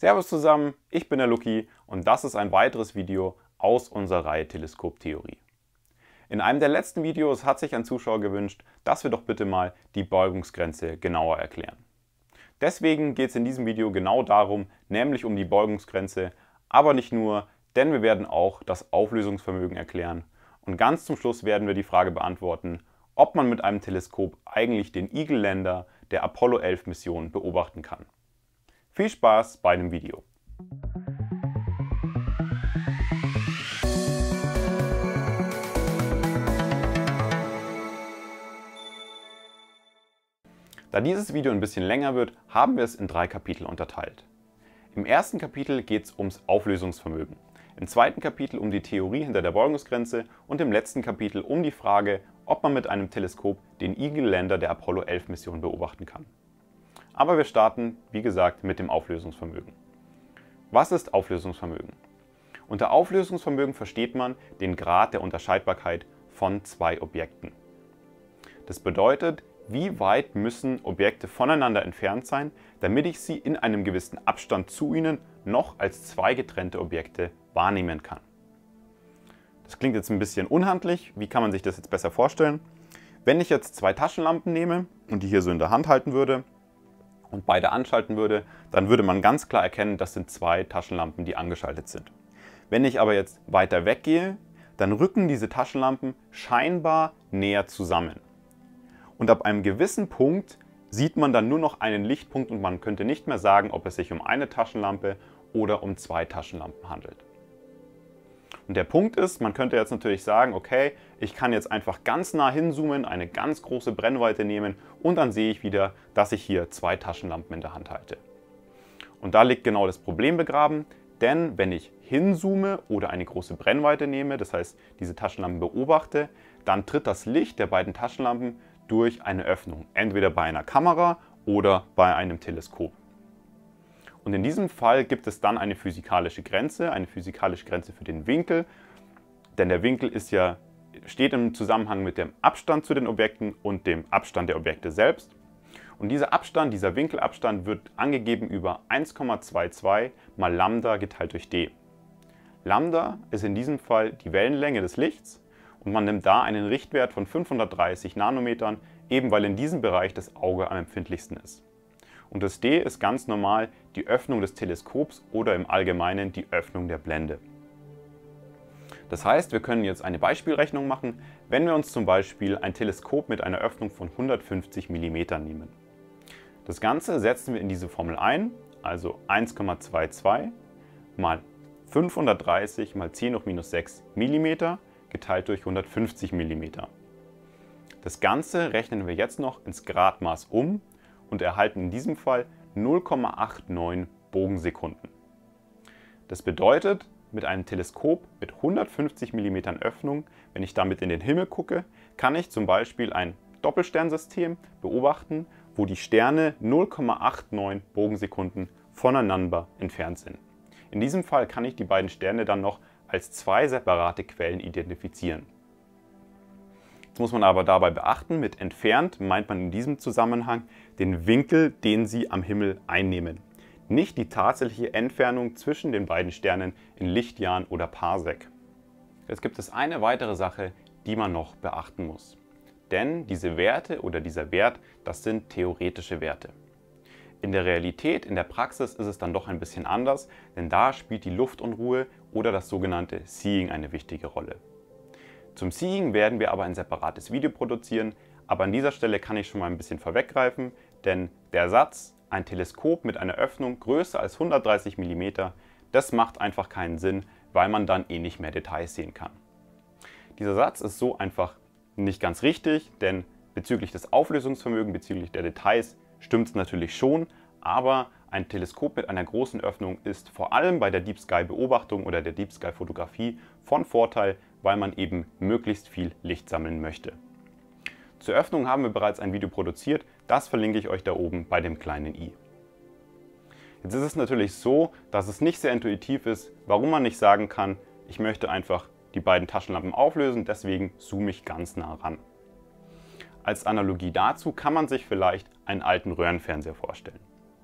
Servus zusammen, ich bin der Luki und das ist ein weiteres Video aus unserer Reihe Teleskoptheorie. In einem der letzten Videos hat sich ein Zuschauer gewünscht, dass wir doch bitte mal die Beugungsgrenze genauer erklären. Deswegen geht es in diesem Video genau darum, nämlich um die Beugungsgrenze, aber nicht nur, denn wir werden auch das Auflösungsvermögen erklären und ganz zum Schluss werden wir die Frage beantworten, ob man mit einem Teleskop eigentlich den Eagle Lander der Apollo 11 Mission beobachten kann. Viel Spaß bei dem Video! Da dieses Video ein bisschen länger wird, haben wir es in 3 Kapitel unterteilt. Im ersten Kapitel geht es ums Auflösungsvermögen, im zweiten Kapitel um die Theorie hinter der Beugungsgrenze und im letzten Kapitel um die Frage, ob man mit einem Teleskop den Eagle Lander der Apollo 11 Mission beobachten kann. Aber wir starten, wie gesagt, mit dem Auflösungsvermögen. Was ist Auflösungsvermögen? Unter Auflösungsvermögen versteht man den Grad der Unterscheidbarkeit von 2 Objekten. Das bedeutet, wie weit müssen Objekte voneinander entfernt sein, damit ich sie in einem gewissen Abstand zu ihnen noch als 2 getrennte Objekte wahrnehmen kann. Das klingt jetzt ein bisschen unhandlich. Wie kann man sich das jetzt besser vorstellen? Wenn ich jetzt 2 Taschenlampen nehme und die hier so in der Hand halten würde und beide anschalten würde, dann würde man ganz klar erkennen, das sind 2 Taschenlampen, die angeschaltet sind. Wenn ich aber jetzt weiter weggehe, dann rücken diese Taschenlampen scheinbar näher zusammen. Und ab einem gewissen Punkt sieht man dann nur noch einen Lichtpunkt und man könnte nicht mehr sagen, ob es sich um eine Taschenlampe oder um 2 Taschenlampen handelt. Und der Punkt ist, man könnte jetzt natürlich sagen, okay, ich kann jetzt einfach ganz nah hinzoomen, eine ganz große Brennweite nehmen und dann sehe ich wieder, dass ich hier 2 Taschenlampen in der Hand halte. Und da liegt genau das Problem begraben, denn wenn ich hinzoome oder eine große Brennweite nehme, das heißt diese Taschenlampen beobachte, dann tritt das Licht der beiden Taschenlampen durch eine Öffnung, entweder bei einer Kamera oder bei einem Teleskop. Und in diesem Fall gibt es dann eine physikalische Grenze für den Winkel, denn der Winkel steht im Zusammenhang mit dem Abstand zu den Objekten und dem Abstand der Objekte selbst. Und dieser Winkelabstand wird angegeben über 1,22 mal Lambda geteilt durch d. Lambda ist in diesem Fall die Wellenlänge des Lichts und man nimmt da einen Richtwert von 530 Nanometern, eben weil in diesem Bereich das Auge am empfindlichsten ist. Und das d ist ganz normal die Öffnung des Teleskops oder im Allgemeinen die Öffnung der Blende. Das heißt, wir können jetzt eine Beispielrechnung machen, wenn wir uns zum Beispiel ein Teleskop mit einer Öffnung von 150 mm nehmen. Das Ganze setzen wir in diese Formel ein, also 1,22 mal 530 mal 10 hoch minus 6 mm geteilt durch 150 mm. Das Ganze rechnen wir jetzt noch ins Gradmaß um und erhalten in diesem Fall 0,89 Bogensekunden. Das bedeutet, mit einem Teleskop mit 150 mm Öffnung, wenn ich damit in den Himmel gucke, kann ich zum Beispiel ein Doppelsternsystem beobachten, wo die Sterne 0,89 Bogensekunden voneinander entfernt sind. In diesem Fall kann ich die beiden Sterne dann noch als 2 separate Quellen identifizieren. Jetzt muss man aber dabei beachten, mit entfernt meint man in diesem Zusammenhang den Winkel, den sie am Himmel einnehmen. Nicht die tatsächliche Entfernung zwischen den beiden Sternen in Lichtjahren oder Parsec. Jetzt gibt es eine weitere Sache, die man noch beachten muss. Denn diese Werte oder dieser Wert, das sind theoretische Werte. In der Realität, in der Praxis ist es dann doch ein bisschen anders, denn da spielt die Luftunruhe oder das sogenannte Seeing eine wichtige Rolle. Zum Seeing werden wir aber ein separates Video produzieren, aber an dieser Stelle kann ich schon mal ein bisschen vorweggreifen, denn der Satz, ein Teleskop mit einer Öffnung größer als 130 mm, das macht einfach keinen Sinn, weil man dann eh nicht mehr Details sehen kann. Dieser Satz ist so einfach nicht ganz richtig, denn bezüglich des Auflösungsvermögens, bezüglich der Details stimmt es natürlich schon, aber ein Teleskop mit einer großen Öffnung ist vor allem bei der Deep Sky Beobachtung oder der Deep Sky Fotografie von Vorteil, weil man eben möglichst viel Licht sammeln möchte. Zur Öffnung haben wir bereits ein Video produziert, das verlinke ich euch da oben bei dem kleinen i. Jetzt ist es natürlich so, dass es nicht sehr intuitiv ist, warum man nicht sagen kann, ich möchte einfach die beiden Taschenlampen auflösen, deswegen zoome ich ganz nah ran. Als Analogie dazu kann man sich vielleicht einen alten Röhrenfernseher vorstellen.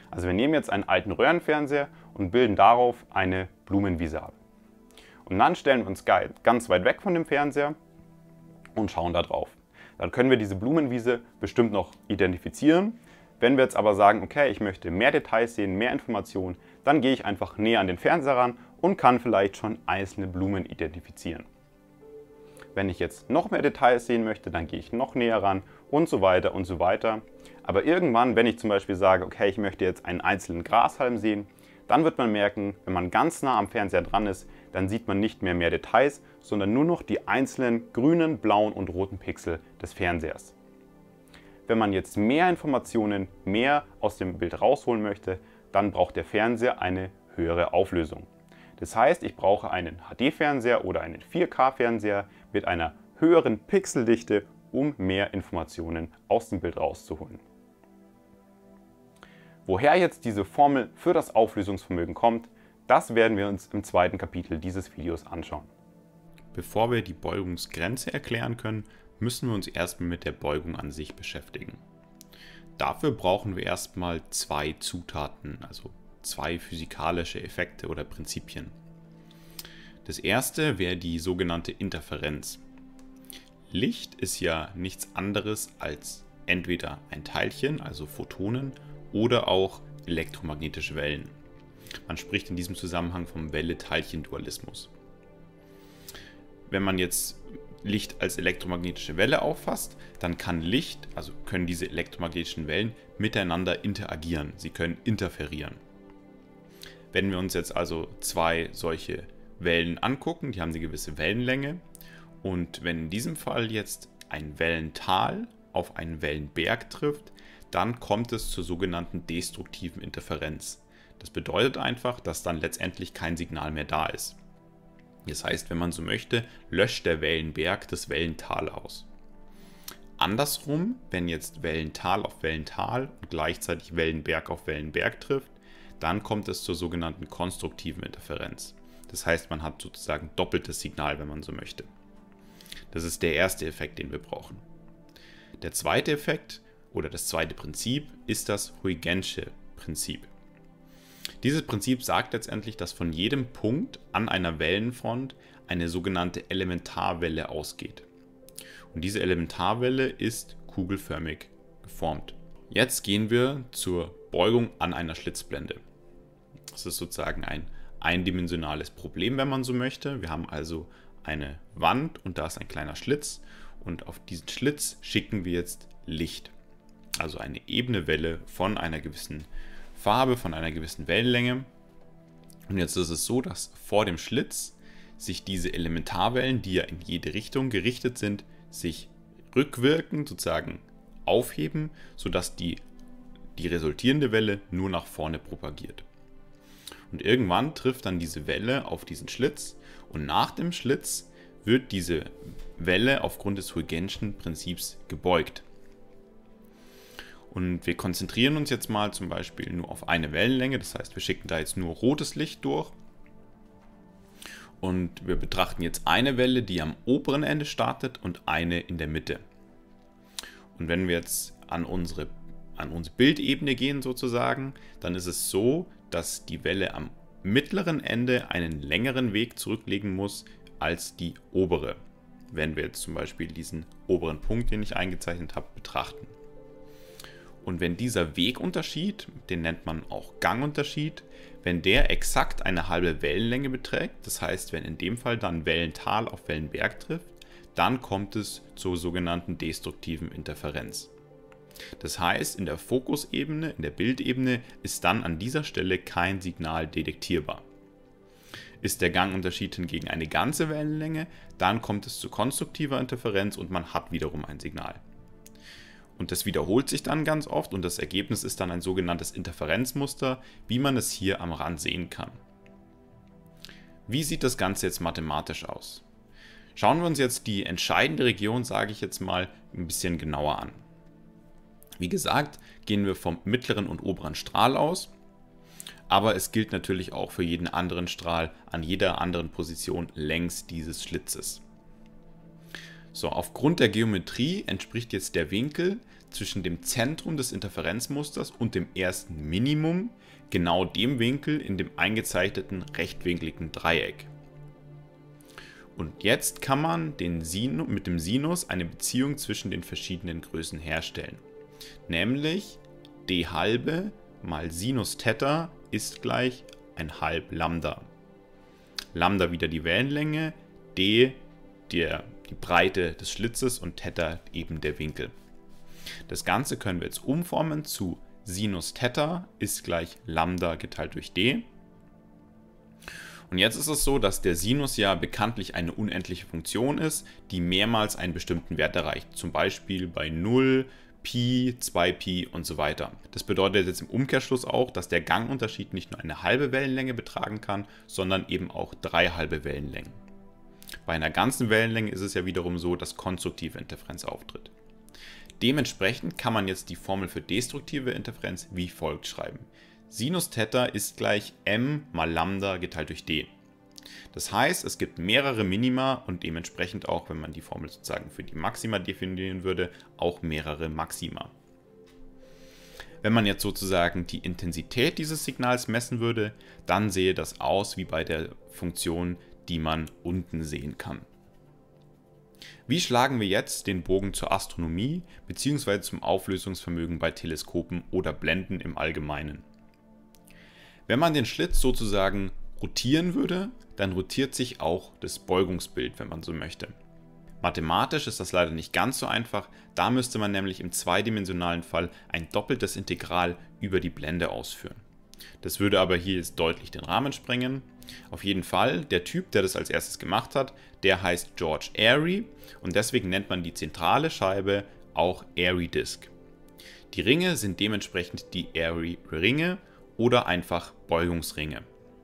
Also wir nehmen jetzt einen alten Röhrenfernseher und bilden darauf eine Blumenwiese ab. Und dann stellen wir uns ganz weit weg von dem Fernseher und schauen da drauf. Dann können wir diese Blumenwiese bestimmt noch identifizieren. Wenn wir jetzt aber sagen, okay, ich möchte mehr Details sehen, mehr Informationen, dann gehe ich einfach näher an den Fernseher ran und kann vielleicht schon einzelne Blumen identifizieren. Wenn ich jetzt noch mehr Details sehen möchte, dann gehe ich noch näher ran und so weiter und so weiter. Aber irgendwann, wenn ich zum Beispiel sage, okay, ich möchte jetzt einen einzelnen Grashalm sehen, dann wird man merken, wenn man ganz nah am Fernseher dran ist, dann sieht man nicht mehr Details, sondern nur noch die einzelnen grünen, blauen und roten Pixel des Fernsehers. Wenn man jetzt mehr Informationen, mehr aus dem Bild rausholen möchte, dann braucht der Fernseher eine höhere Auflösung. Das heißt, ich brauche einen HD-Fernseher oder einen 4K-Fernseher mit einer höheren Pixeldichte, um mehr Informationen aus dem Bild rauszuholen. Woher jetzt diese Formel für das Auflösungsvermögen kommt, das werden wir uns im zweiten Kapitel dieses Videos anschauen. Bevor wir die Beugungsgrenze erklären können, müssen wir uns erstmal mit der Beugung an sich beschäftigen. Dafür brauchen wir erstmal zwei Zutaten, also zwei physikalische Effekte oder Prinzipien. Das erste wäre die sogenannte Interferenz. Licht ist ja nichts anderes als entweder ein Teilchen, also Photonen, oder auch elektromagnetische Wellen. Man spricht in diesem Zusammenhang vom Welle-Teilchen-Dualismus. Wenn man jetzt Licht als elektromagnetische Welle auffasst, dann kann Licht, also können diese elektromagnetischen Wellen miteinander interagieren. Sie können interferieren. Wenn wir uns jetzt also zwei solche Wellen angucken, die haben eine gewisse Wellenlänge, und wenn in diesem Fall jetzt ein Wellental auf einen Wellenberg trifft, dann kommt es zur sogenannten destruktiven Interferenz. Das bedeutet einfach, dass dann letztendlich kein Signal mehr da ist. Das heißt, wenn man so möchte, löscht der Wellenberg das Wellental aus. Andersrum, wenn jetzt Wellental auf Wellental und gleichzeitig Wellenberg auf Wellenberg trifft, dann kommt es zur sogenannten konstruktiven Interferenz. Das heißt, man hat sozusagen doppeltes Signal, wenn man so möchte. Das ist der erste Effekt, den wir brauchen. Der zweite Effekt oder das zweite Prinzip ist das Huygensche Prinzip. Dieses Prinzip sagt letztendlich, dass von jedem Punkt an einer Wellenfront eine sogenannte Elementarwelle ausgeht. Und diese Elementarwelle ist kugelförmig geformt. Jetzt gehen wir zur Beugung an einer Schlitzblende. Das ist sozusagen ein eindimensionales Problem, wenn man so möchte. Wir haben also eine Wand und da ist ein kleiner Schlitz und auf diesen Schlitz schicken wir jetzt Licht. Also eine ebene Welle von einer gewissen Farbe, von einer gewissen Wellenlänge. Und jetzt ist es so, dass vor dem Schlitz sich diese Elementarwellen, die ja in jede Richtung gerichtet sind, sich rückwirkend sozusagen aufheben, sodass die resultierende Welle nur nach vorne propagiert. Und irgendwann trifft dann diese Welle auf diesen Schlitz und nach dem Schlitz wird diese Welle aufgrund des Huygenschen Prinzips gebeugt. Und wir konzentrieren uns jetzt mal zum Beispiel nur auf eine Wellenlänge, das heißt, wir schicken da jetzt nur rotes Licht durch. Und wir betrachten jetzt eine Welle, die am oberen Ende startet und eine in der Mitte. Und wenn wir jetzt an unsere Bildebene gehen sozusagen, dann ist es so, dass die Welle am mittleren Ende einen längeren Weg zurücklegen muss als die obere. Wenn wir jetzt zum Beispiel diesen oberen Punkt, den ich eingezeichnet habe, betrachten. Und wenn dieser Wegunterschied, den nennt man auch Gangunterschied, wenn der exakt eine halbe Wellenlänge beträgt, das heißt, wenn in dem Fall dann Wellental auf Wellenberg trifft, dann kommt es zur sogenannten destruktiven Interferenz. Das heißt, in der Fokusebene, in der Bildebene ist dann an dieser Stelle kein Signal detektierbar. Ist der Gangunterschied hingegen eine ganze Wellenlänge, dann kommt es zu konstruktiver Interferenz und man hat wiederum ein Signal. Und das wiederholt sich dann ganz oft und das Ergebnis ist dann ein sogenanntes Interferenzmuster, wie man es hier am Rand sehen kann. Wie sieht das Ganze jetzt mathematisch aus? Schauen wir uns jetzt die entscheidende Region, sage ich jetzt mal, ein bisschen genauer an. Wie gesagt, gehen wir vom mittleren und oberen Strahl aus, aber es gilt natürlich auch für jeden anderen Strahl an jeder anderen Position längs dieses Schlitzes. So, aufgrund der Geometrie entspricht jetzt der Winkel zwischen dem Zentrum des Interferenzmusters und dem ersten Minimum, genau dem Winkel in dem eingezeichneten rechtwinkligen Dreieck. Und jetzt kann man mit dem Sinus eine Beziehung zwischen den verschiedenen Größen herstellen. Nämlich d halbe mal Sinus Theta ist gleich ein halb Lambda. Lambda wieder die Wellenlänge, d die Breite des Schlitzes und Theta eben der Winkel. Das Ganze können wir jetzt umformen zu Sinus Theta ist gleich Lambda geteilt durch d. Und jetzt ist es so, dass der Sinus ja bekanntlich eine unendliche Funktion ist, die mehrmals einen bestimmten Wert erreicht. Zum Beispiel bei 0, Pi, 2Pi und so weiter. Das bedeutet jetzt im Umkehrschluss auch, dass der Gangunterschied nicht nur eine halbe Wellenlänge betragen kann, sondern eben auch 3 halbe Wellenlängen. Bei einer ganzen Wellenlänge ist es ja wiederum so, dass konstruktive Interferenz auftritt. Dementsprechend kann man jetzt die Formel für destruktive Interferenz wie folgt schreiben. Sinus Theta ist gleich m mal Lambda geteilt durch d. Das heißt, es gibt mehrere Minima und dementsprechend auch, wenn man die Formel sozusagen für die Maxima definieren würde, auch mehrere Maxima. Wenn man jetzt sozusagen die Intensität dieses Signals messen würde, dann sähe das aus wie bei der Funktion, die man unten sehen kann. Wie schlagen wir jetzt den Bogen zur Astronomie bzw. zum Auflösungsvermögen bei Teleskopen oder Blenden im Allgemeinen? Wenn man den Schlitz sozusagen rotieren würde, dann rotiert sich auch das Beugungsbild, wenn man so möchte. Mathematisch ist das leider nicht ganz so einfach, da müsste man nämlich im zweidimensionalen Fall ein doppeltes Integral über die Blende ausführen. Das würde aber hier jetzt deutlich den Rahmen sprengen. Auf jeden Fall, der Typ, der das als erstes gemacht hat, der heißt George Airy und deswegen nennt man die zentrale Scheibe auch Airy Disk. Die Ringe sind dementsprechend die Airy Ringe oder einfach Beugungsringe.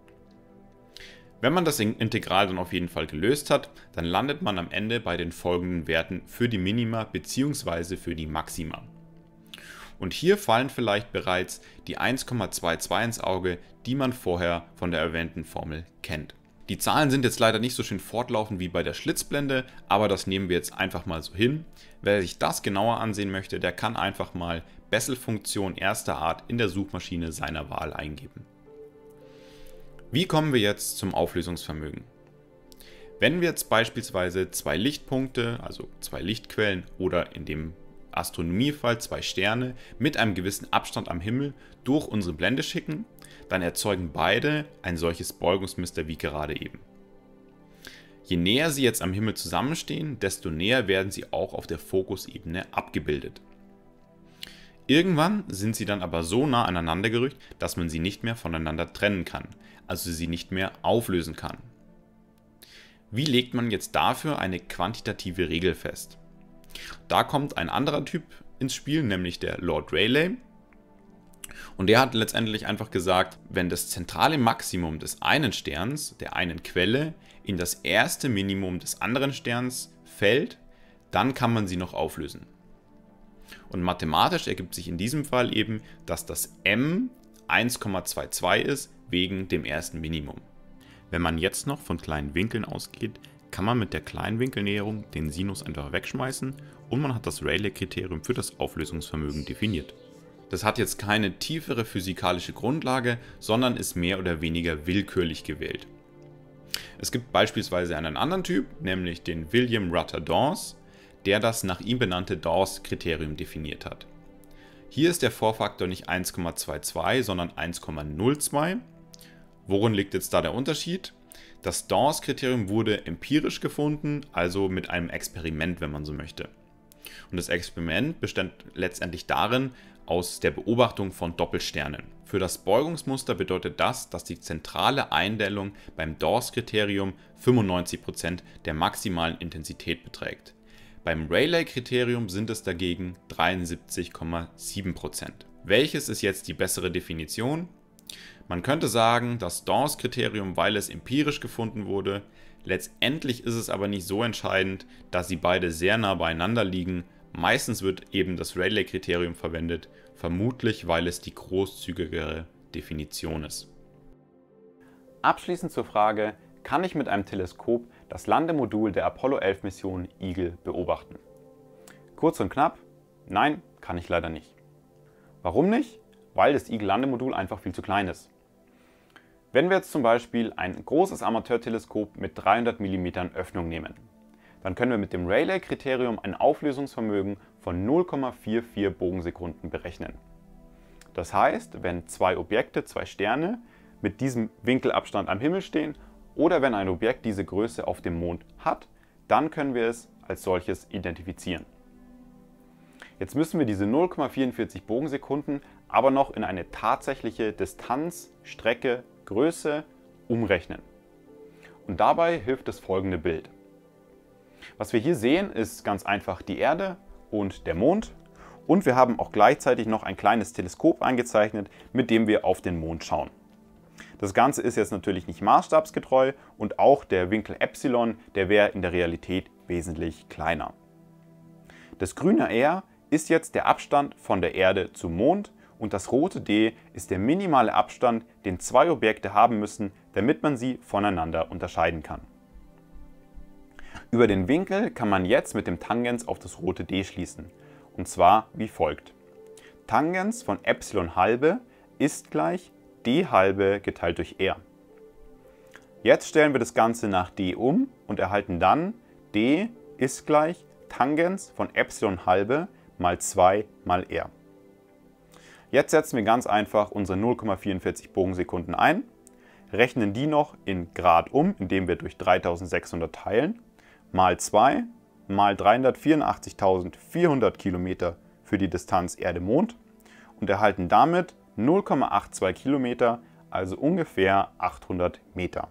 Wenn man das Integral dann auf jeden Fall gelöst hat, dann landet man am Ende bei den folgenden Werten für die Minima bzw. für die Maxima. Und hier fallen vielleicht bereits die 1,22 ins Auge, die man vorher von der erwähnten Formel kennt. Die Zahlen sind jetzt leider nicht so schön fortlaufend wie bei der Schlitzblende, aber das nehmen wir jetzt einfach mal so hin. Wer sich das genauer ansehen möchte, der kann einfach mal Bessel-Funktion erster Art in der Suchmaschine seiner Wahl eingeben. Wie kommen wir jetzt zum Auflösungsvermögen? Wenn wir jetzt beispielsweise zwei Lichtpunkte, also zwei Lichtquellen oder in dem Astronomiefall zwei Sterne mit einem gewissen Abstand am Himmel durch unsere Blende schicken, dann erzeugen beide ein solches Beugungsmuster wie gerade eben. Je näher sie jetzt am Himmel zusammenstehen, desto näher werden sie auch auf der Fokusebene abgebildet. Irgendwann sind sie dann aber so nah aneinander gerückt, dass man sie nicht mehr voneinander trennen kann, also sie nicht mehr auflösen kann. Wie legt man jetzt dafür eine quantitative Regel fest? Da kommt ein anderer Typ ins Spiel, nämlich der Lord Rayleigh. Und der hat letztendlich einfach gesagt, wenn das zentrale Maximum des einen Sterns, der einen Quelle, in das erste Minimum des anderen Sterns fällt, dann kann man sie noch auflösen. Und mathematisch ergibt sich in diesem Fall eben, dass das m 1,22 ist wegen dem ersten Minimum. Wenn man jetzt noch von kleinen Winkeln ausgeht, kann man mit der Kleinwinkelnäherung den Sinus einfach wegschmeißen und man hat das Rayleigh-Kriterium für das Auflösungsvermögen definiert. Das hat jetzt keine tiefere physikalische Grundlage, sondern ist mehr oder weniger willkürlich gewählt. Es gibt beispielsweise einen anderen Typ, nämlich den William Rutter Dawes, der das nach ihm benannte Dawes-Kriterium definiert hat. Hier ist der Vorfaktor nicht 1,22, sondern 1,02. Worin liegt jetzt da der Unterschied? Das Dawes-Kriterium wurde empirisch gefunden, also mit einem Experiment, wenn man so möchte. Und das Experiment bestand letztendlich darin, aus der Beobachtung von Doppelsternen. Für das Beugungsmuster bedeutet das, dass die zentrale Eindellung beim Dawes-Kriterium 95% der maximalen Intensität beträgt. Beim Rayleigh-Kriterium sind es dagegen 73,7%. Welches ist jetzt die bessere Definition? Man könnte sagen, das Dawes-Kriterium, weil es empirisch gefunden wurde. Letztendlich ist es aber nicht so entscheidend, da sie beide sehr nah beieinander liegen. Meistens wird eben das Rayleigh-Kriterium verwendet, vermutlich weil es die großzügigere Definition ist. Abschließend zur Frage, kann ich mit einem Teleskop das Landemodul der Apollo 11 Mission Eagle beobachten? Kurz und knapp, nein, kann ich leider nicht. Warum nicht? Weil das Eagle-Landemodul einfach viel zu klein ist. Wenn wir jetzt zum Beispiel ein großes Amateurteleskop mit 300 mm Öffnung nehmen, dann können wir mit dem Rayleigh-Kriterium ein Auflösungsvermögen von 0,44 Bogensekunden berechnen. Das heißt, wenn zwei Objekte, zwei Sterne, mit diesem Winkelabstand am Himmel stehen oder wenn ein Objekt diese Größe auf dem Mond hat, dann können wir es als solches identifizieren. Jetzt müssen wir diese 0,44 Bogensekunden aber noch in eine tatsächliche Distanz, Strecke, Größe umrechnen. Und dabei hilft das folgende Bild. Was wir hier sehen, ist ganz einfach die Erde und der Mond. Und wir haben auch gleichzeitig noch ein kleines Teleskop eingezeichnet, mit dem wir auf den Mond schauen. Das Ganze ist jetzt natürlich nicht maßstabsgetreu und auch der Winkel Epsilon, der wäre in der Realität wesentlich kleiner. Das grüne R ist jetzt der Abstand von der Erde zum Mond und das rote D ist der minimale Abstand, den zwei Objekte haben müssen, damit man sie voneinander unterscheiden kann. Über den Winkel kann man jetzt mit dem Tangens auf das rote D schließen. Und zwar wie folgt. Tangens von Epsilon halbe ist gleich D halbe geteilt durch R. Jetzt stellen wir das Ganze nach D um und erhalten dann D ist gleich Tangens von Epsilon halbe mal 2 mal R. Jetzt setzen wir ganz einfach unsere 0,44 Bogensekunden ein, rechnen die noch in Grad um, indem wir durch 3600 teilen, mal 2 mal 384.400 Kilometer für die Distanz Erde-Mond und erhalten damit 0,82 Kilometer, also ungefähr 800 Meter.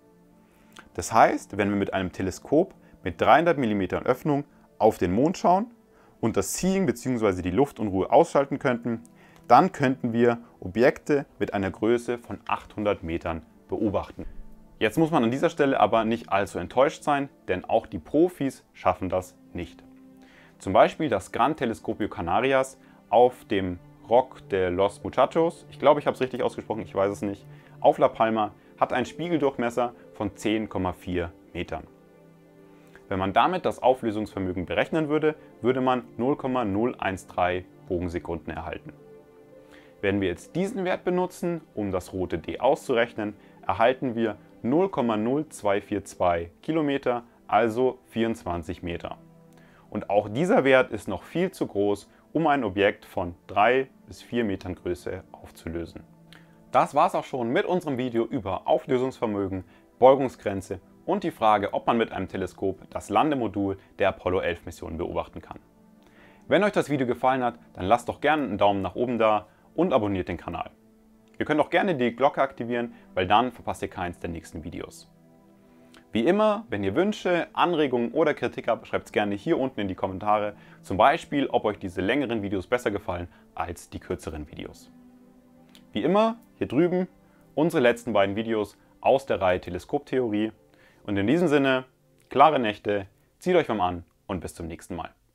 Das heißt, wenn wir mit einem Teleskop mit 300 mm Öffnung auf den Mond schauen und das Seeing bzw. die Luftunruhe ausschalten könnten, dann könnten wir Objekte mit einer Größe von 800 Metern beobachten. Jetzt muss man an dieser Stelle aber nicht allzu enttäuscht sein, denn auch die Profis schaffen das nicht. Zum Beispiel das Gran Telescopio Canarias auf dem Rock de los Muchachos, ich glaube, ich habe es richtig ausgesprochen, ich weiß es nicht, auf La Palma hat einen Spiegeldurchmesser von 10,4 Metern. Wenn man damit das Auflösungsvermögen berechnen würde, würde man 0,013 Bogensekunden erhalten. Wenn wir jetzt diesen Wert benutzen, um das rote D auszurechnen, erhalten wir 0,0242 Kilometer, also 24 Meter. Und auch dieser Wert ist noch viel zu groß, um ein Objekt von 3 bis 4 Metern Größe aufzulösen. Das war es auch schon mit unserem Video über Auflösungsvermögen, Beugungsgrenze und die Frage, ob man mit einem Teleskop das Landemodul der Apollo 11 Mission beobachten kann. Wenn euch das Video gefallen hat, dann lasst doch gerne einen Daumen nach oben da und abonniert den Kanal. Ihr könnt auch gerne die Glocke aktivieren, weil dann verpasst ihr keins der nächsten Videos. Wie immer, wenn ihr Wünsche, Anregungen oder Kritik habt, schreibt es gerne hier unten in die Kommentare. Zum Beispiel, ob euch diese längeren Videos besser gefallen als die kürzeren Videos. Wie immer, hier drüben unsere letzten beiden Videos aus der Reihe Teleskoptheorie. Und in diesem Sinne, klare Nächte, zieht euch warm an und bis zum nächsten Mal.